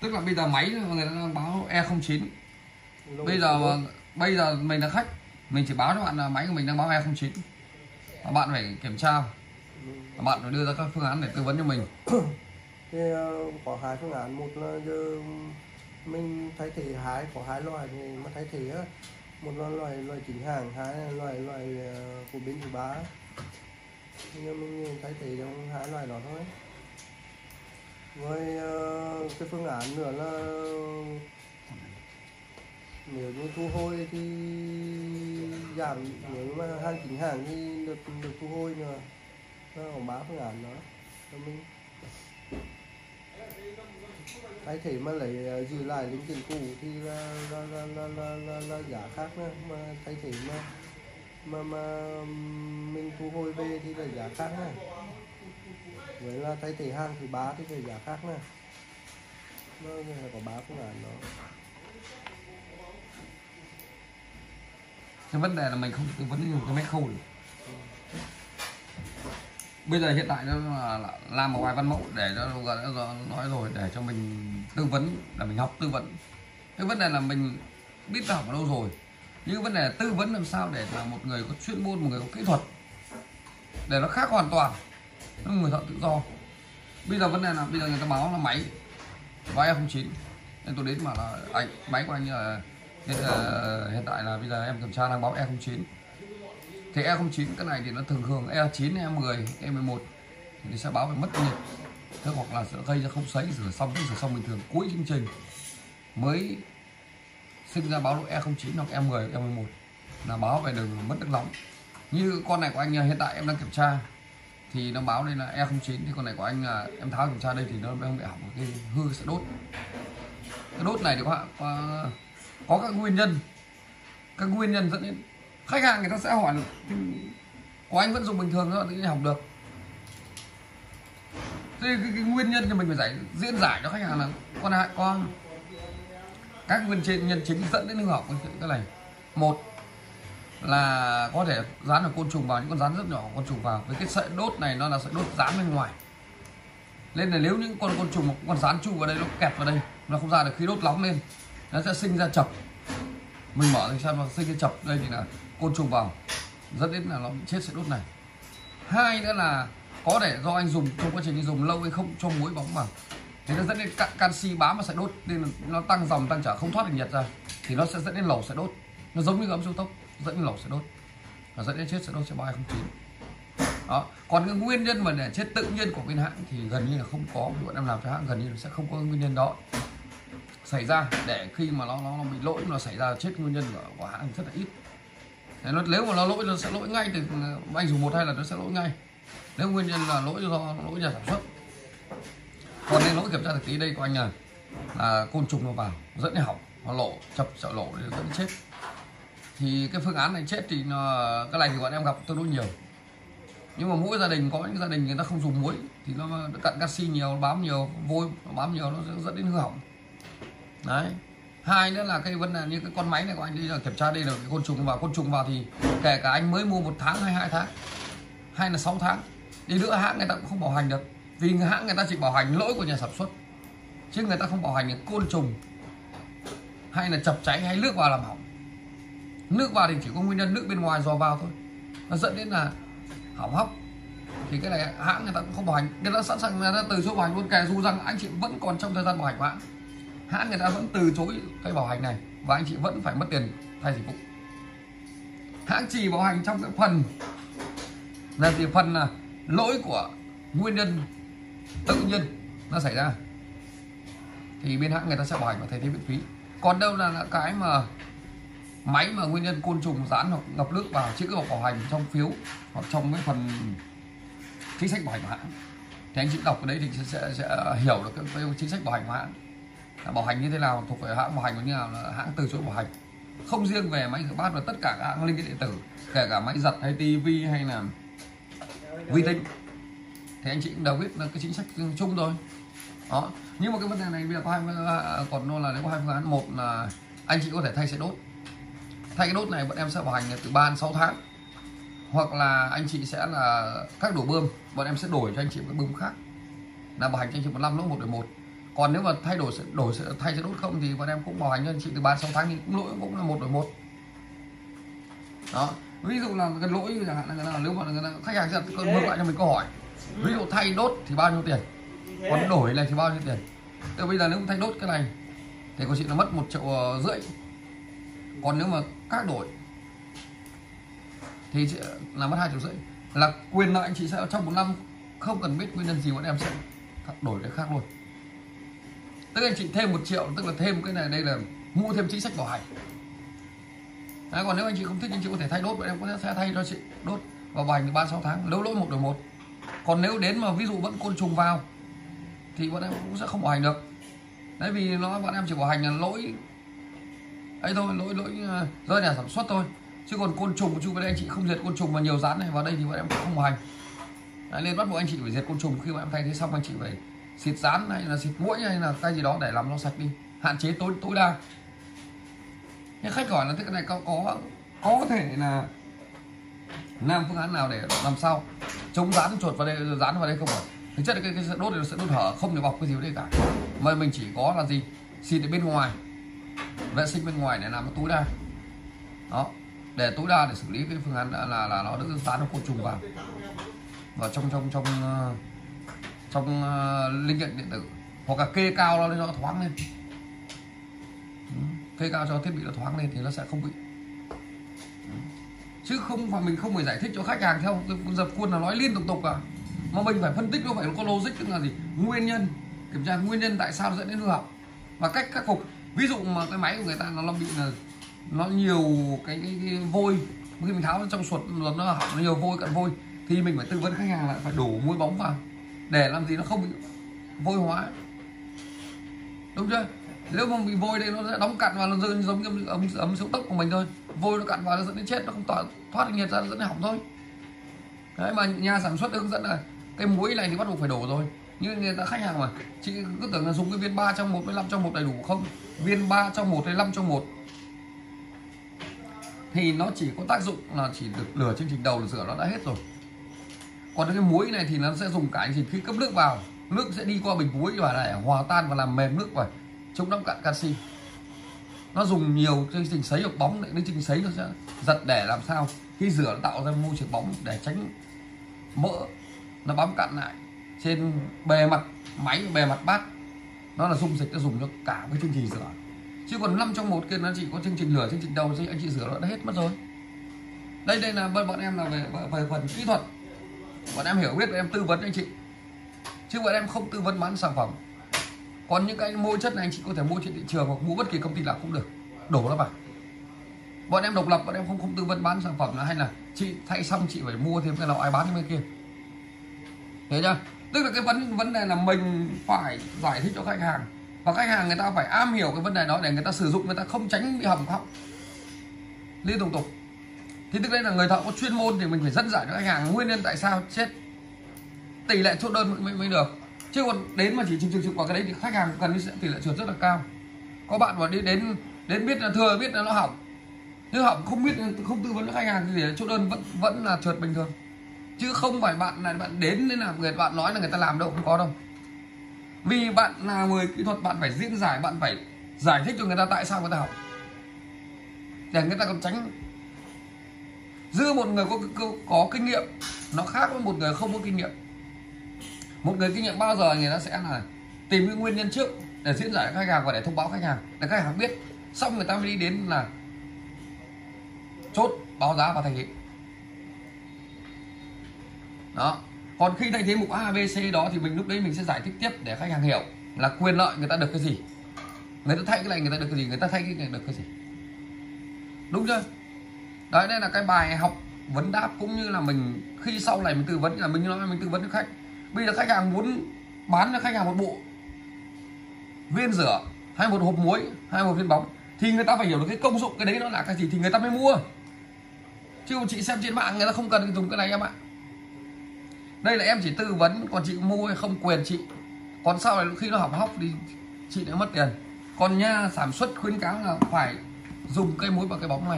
Tức là bây giờ máy người ta đang báo E09. Bây giờ mình là khách, mình chỉ báo cho bạn là máy của mình đang báo E09. Và bạn phải kiểm tra, và bạn phải đưa ra các phương án để tư vấn cho mình. Thì có hai phương án, một là giờ mình thay thế có hai loại thì mà thay thế á, một là loại chính hãng, hai là loại của bên thứ ba. Nhưng mình thay thế trong hai loại đó thôi. Với cái phương án nữa là nếu như thu hồi thì giảm, nếu mà hàng chính hãng thì được thu hồi nữa. Nó còn 3 phương án đó cho mình. Thay thế mà lấy giữ lại linh kiện cũ thì là giá khác nữa, mà thay thế mà mình thu hồi về thì là giá khác nữa. Vậy là thay thế hàng thứ ba thì là giá khác nữa. Nó có 3 phương án đó. Cái vấn đề là mình không tư vấn dùng cái máy khâu được. Bây giờ hiện tại nó là làm một vài văn mẫu để cho nói rồi, để cho mình tư vấn, là mình học tư vấn. Cái vấn đề là mình biết ta học ở đâu rồi, nhưng cái vấn đề là tư vấn làm sao để là một người có chuyên môn, một người có kỹ thuật, để nó khác hoàn toàn. Nó người thợ tự do. Bây giờ vấn đề là bây giờ người ta báo là máy E09, nên tôi đến mà là anh máy của anh là hiện tại là bây giờ em kiểm tra đang báo E09. Thì E09 cái này thì nó thường E9, E10, E11 thì nó sẽ báo về mất nhiệt, thế hoặc là sẽ gây ra không sấy, rửa xong bình thường cuối chương trình mới sinh ra báo E09 hoặc E10, E11 là báo về đường mất nước nóng. Như con này của anh hiện tại em đang kiểm tra thì nó báo đây là E09, thì con này của anh là em tháo kiểm tra đây thì nó không bị hỏng, cái hư sẽ đốt. Cái đốt này thì có các nguyên nhân dẫn đến khách hàng người ta sẽ hỏi của anh vẫn dùng bình thường thôi, tự nhiên hỏng được. Thế cái nguyên nhân thì mình phải diễn giải cho khách hàng là con các nguyên nhân chính dẫn đến hư hỏng cái này. Một là có thể dán ở côn trùng vào, những con rắn rất nhỏ côn trùng vào, với cái sợi đốt này nó là sợi đốt dán bên ngoài, nên là nếu những con trùng, con rắn chui vào đây, nó kẹt vào đây, nó không ra được, khi đốt nóng lên nó sẽ sinh ra chập. Mình mở thì sao nó sinh ra chập, đây thì là côn trùng vào dẫn đến là nó bị chết sợi đốt này. Hai nữa là có thể do anh dùng trong quá trình anh dùng lâu hay không cho muối bóng vào, thì nó dẫn đến canxi bám vào sợi đốt, nên là nó tăng dòng tăng trở không thoát được nhiệt ra, thì nó sẽ dẫn đến lẩu sợi đốt. Nó giống như gấm siêu tốc dẫn đến lẩu sợi đốt và dẫn đến chết sợi đốt sẽ E09. Đó. Còn cái nguyên nhân mà để chết tự nhiên của bên hãng thì gần như là không có, bọn em làm cho hãng gần như là sẽ không có nguyên nhân đó xảy ra, để khi mà nó bị lỗi, nó xảy ra chết nguyên nhân của hãng rất là ít. Nếu mà nó lỗi, nó sẽ lỗi ngay từ anh dùng 1-2 lần, nó sẽ lỗi ngay. Nếu nguyên nhân là lỗi do lỗi nhà sản xuất. Còn nên lỗi kiểm tra thực tế đây của anh là côn trùng nó vào dẫn đến hỏng, nó lộ chập sợ lộ để dẫn đến chết. Thì cái phương án này chết thì cái này thì bọn em gặp tương đối nhiều. Nhưng mà mỗi gia đình, có những gia đình người ta không dùng muối thì nó cặn canxi nhiều, bám nhiều, vôi nó bám nhiều, nó sẽ dẫn đến hư hỏng. Đấy. Hai nữa là cái vấn đề như cái con máy này của anh, đây là kiểm tra, đây là cái côn trùng vào thì kể cả anh mới mua 1 tháng hay 2 tháng hay là 6 tháng đi nữa, hãng người ta cũng không bảo hành được, vì hãng người ta chỉ bảo hành lỗi của nhà sản xuất, chứ người ta không bảo hành được côn trùng hay là chập cháy hay nước vào làm hỏng. Nước vào thì chỉ có nguyên nhân nước bên ngoài dò vào thôi, nó dẫn đến là hỏng hóc. Thì cái này hãng người ta cũng không bảo hành, người ta sẵn sàng người ta từ chối bảo hành luôn, kể dù rằng anh chị vẫn còn trong thời gian bảo hành của hãng người ta vẫn từ chối cái bảo hành này và anh chị vẫn phải mất tiền thay dịch vụ. Hãng chỉ bảo hành trong cái phần là gì, phần là lỗi của nguyên nhân tự nhiên nó xảy ra thì bên hãng người ta sẽ bảo hành và thay thế miễn phí. Còn đâu là cái mà máy mà nguyên nhân côn trùng dán hoặc ngập nước vào, chứ cứ bảo hành trong phiếu hoặc trong cái phần chính sách bảo hành của hãng thì anh chị đọc cái đấy thì sẽ hiểu được cái chính sách bảo hành của hãng, bảo hành như thế nào, thuộc về hãng bảo hành như thế nào, là hãng từ chối bảo hành. Không riêng về máy rửa bát mà tất cả các hãng linh kiện điện tử, kể cả máy giặt hay tivi hay là vi tính thì anh chị cũng đều biết là cái chính sách chung rồi. Đó. Nhưng mà cái vấn đề này bây giờ có còn là nếu có hai phương án. Một là anh chị có thể thay sợi đốt. Thay cái đốt này bọn em sẽ bảo hành từ 3 đến 6 tháng. Hoặc là anh chị sẽ là các đổ bơm, bọn em sẽ đổi cho anh chị một cái bơm khác, là bảo hành cho anh chị 1 năm lỗ 1 đổi 1. Còn nếu mà thay thay sẽ đốt không thì bọn em cũng bảo hành cho anh chị từ 36 tháng thì cũng lỗi cũng là 1 đổi 1. Đó, ví dụ là cái lỗi chẳng hạn là nếu mà khách hàng sẽ ngược lại cho mình câu hỏi, ví dụ thay đốt thì bao nhiêu tiền, còn đổi này thì bao nhiêu tiền. Từ bây giờ nếu thay đốt cái này thì của chị nó mất 1,5 triệu, còn nếu mà các đổi thì chị là mất 2,5 triệu. Là quyền lợi anh chị sẽ trong 1 năm không cần biết nguyên nhân gì bọn em sẽ đổi cái khác luôn. Tức anh chị thêm 1 triệu, tức là thêm cái này, đây là mua thêm chính sách bảo hành. Đấy, còn nếu anh chị không thích anh chị có thể thay đốt, bọn em có sẽ thay cho chị đốt và bảo hành từ 36 tháng, nếu lỗi 1 đổi 1. Còn nếu đến mà ví dụ vẫn côn trùng vào thì bọn em cũng sẽ không bảo hành được. Đấy, vì bọn em chỉ bảo hành là lỗi ấy thôi, lỗi rơi nhà sản xuất thôi, chứ còn côn trùng chứ bên đây anh chị không diệt côn trùng mà nhiều rán này vào đây thì bọn em cũng không bảo hành. Đấy, nên bắt buộc anh chị phải diệt côn trùng. Khi bọn em thay thế xong anh chị phải xịt rán hay là xịt muỗi hay là cái gì đó để làm nó sạch đi, hạn chế tối đa. Nhưng khách hỏi là thế cái này có thể là làm phương án nào để làm sao chống rán chuột vào đây, rán vào đây không ạ? Thực chất là cái đốt này nó sẽ đốt hở, không để bọc cái gì vào đây cả, mà mình chỉ có là gì, xịt ở bên ngoài, vệ sinh bên ngoài để làm nó tối đa. Đó, để tối đa để xử lý cái phương án là nó đỡ rán nó côn trùng vào. Và trong linh kiện điện tử hoặc là kê cao nó lên cho nó thoáng lên, kê cao cho thiết bị nó thoáng lên thì nó sẽ không bị. Chứ không phải mình không phải giải thích cho khách hàng theo dập khuôn là nói liên tục cả, mà mình phải phân tích nó phải có logic, tức là gì, nguyên nhân, kiểm tra nguyên nhân tại sao dẫn đến hư hỏng và cách khắc phục. Ví dụ mà cái máy của người ta nó bị là nó nhiều cái vôi, khi mình tháo trong suột nó hỏng, nó nhiều vôi, cặn vôi thì mình phải tư vấn khách hàng là phải đổ muối bóng vào để làm gì nó không bị vôi hóa, đúng chưa? Nếu mà bị vôi đây nó sẽ đóng cặn vào, nó giống như ấm siêu tốc của mình thôi, vôi nó cặn vào nó dẫn đến chết, nó không thoát nhiệt ra, nó dẫn đến hỏng thôi. Đấy, mà nhà sản xuất hướng dẫn là cái muối này thì bắt buộc phải đổ rồi, nhưng người ta khách hàng mà chị cứ tưởng là dùng cái viên 3 trong 1 với 5 trong 1 đầy đủ, không, viên 3 trong 1 hay 5 trong 1 thì nó chỉ có tác dụng là chỉ được lửa chương trình đầu là rửa nó đã hết rồi. Còn cái muối này thì nó sẽ dùng cả anh chị khi cấp nước vào, nước sẽ đi qua bình muối và lại hòa tan và làm mềm nước và chống đóng cặn canxi. Nó dùng nhiều chương trình sấy hoặc bóng để chương trình sấy nó sẽ giật để làm sao khi rửa nó tạo ra môi trường bóng để tránh mỡ nó bám cặn lại trên bề mặt máy, bề mặt bát. Nó là dung dịch, nó dùng cho cả cái chương trình rửa. Chứ còn 5 trong 1 kia nó chỉ có chương trình lửa, chương trình đầu thì anh chị rửa nó đã hết mất rồi. Đây là bọn em là về phần kỹ thuật, bọn em hiểu biết, bọn em tư vấn anh chị, chứ bọn em không tư vấn bán sản phẩm. Còn những cái môi chất này anh chị có thể mua trên thị trường hoặc mua bất kỳ công ty nào cũng được, đổ nó vào. Bọn em độc lập, bọn em không tư vấn bán sản phẩm là hay là chị thay xong chị phải mua thêm cái nào ai bán cái kia. Thế chưa? Tức là cái vấn đề là mình phải giải thích cho khách hàng, và khách hàng người ta phải am hiểu cái vấn đề đó để người ta sử dụng, người ta không tránh bị hỏng liên tục. Thì tức đây là người thợ có chuyên môn thì mình phải dẫn giải cho khách hàng nguyên nhân tại sao chết, tỷ lệ chốt đơn mới được. Chứ còn đến mà chỉ trực vào cái đấy thì khách hàng cần tỷ lệ trượt rất là cao. Có bạn mà đến biết là thừa biết là nó hỏng, nhưng hỏng không biết, không tư vấn cho khách hàng thì chốt đơn vẫn là trượt bình thường. Chứ không phải bạn đến là bạn nói là người ta làm đâu, không có đâu. Vì bạn là người kỹ thuật, bạn phải diễn giải, bạn phải giải thích cho người ta tại sao người ta hỏng để người ta còn tránh. Giữa một người có kinh nghiệm nó khác với một người không có kinh nghiệm. Một người kinh nghiệm bao giờ người ta sẽ là tìm cái nguyên nhân trước để diễn giải cho khách hàng và để thông báo khách hàng, để khách hàng biết, xong người ta mới đi đến là chốt báo giá và thay thế. Đó. Còn khi thay thế mục A, B, C đó thì lúc đấy mình sẽ giải thích tiếp để khách hàng hiểu là quyền lợi người ta được cái gì, người ta thay cái này người ta được cái gì, người ta thay cái này được cái gì, đúng chưa? Đấy, đây là cái bài học vấn đáp, cũng như là mình khi sau này mình tư vấn là mình nói mình tư vấn cho khách. Bây giờ khách hàng muốn bán cho khách hàng một bộ viên rửa hay một hộp muối hay một viên bóng thì người ta phải hiểu được cái công dụng cái đấy nó là cái gì thì người ta mới mua. Chứ chị xem trên mạng người ta không cần dùng cái này em ạ. Đây là em chỉ tư vấn, còn chị mua hay không quyền chị. Còn sau này khi nó hỏng hóc thì chị đã mất tiền. Còn nhà sản xuất khuyến cáo là phải dùng cây muối và cây bóng này.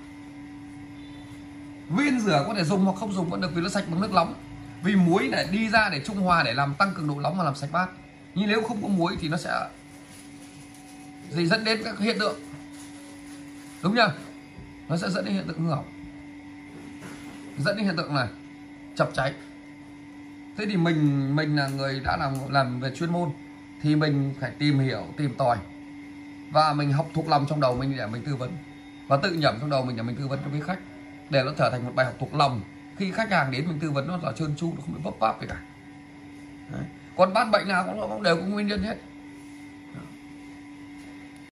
Viên rửa có thể dùng hoặc không dùng vẫn được vì nó sạch bằng nước nóng. Vì muối để đi ra để trung hòa để làm tăng cường độ nóng và làm sạch bát. Nhưng nếu không có muối thì nó sẽ dẫn đến các hiện tượng, đúng chưa, nó sẽ dẫn đến hiện tượng hư hỏng, dẫn đến hiện tượng là chập cháy. Thế thì mình là người đã làm về chuyên môn thì mình phải tìm hiểu, tìm tòi và mình học thuộc lòng trong đầu mình để mình tư vấn, và tự nhẩm trong đầu mình để mình tư vấn cho quý khách, để nó trở thành một bài học thuộc lòng. Khi khách hàng đến mình tư vấn nó là trơn tru, nó không bị vấp váp gì cả. Đấy. Còn ban bệnh nào cũng đều có nguyên nhân hết.